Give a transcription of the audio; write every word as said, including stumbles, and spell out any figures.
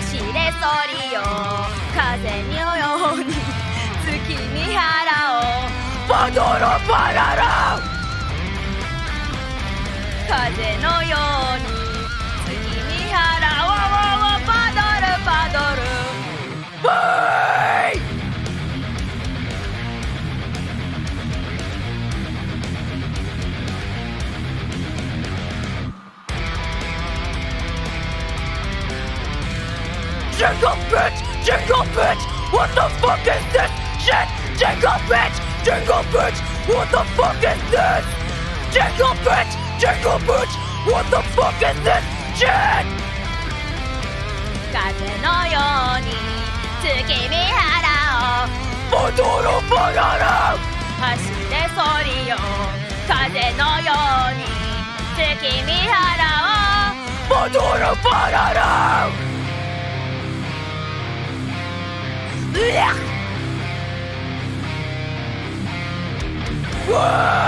走れソリよ風のように月に腹をパドロパララ風のように月に腹をパドルパドルバイJingle bitch! Jingle bitch! What the fuck is this shit? Jingle bitch! Jingle bitch! What the fuck is this? Jingle bitch! Jingle bitch! What the fuck is this shit? 風のように月見原をパドロパララ走れソリよ風のように月見原をパドロパララうわっ